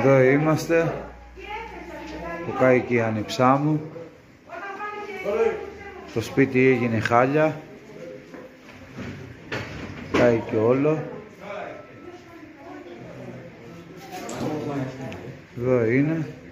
Εδώ είμαστε. Που κάει και η άνιψά μου. Το σπίτι έγινε χάλια. Κάει και όλο. Εδώ είναι.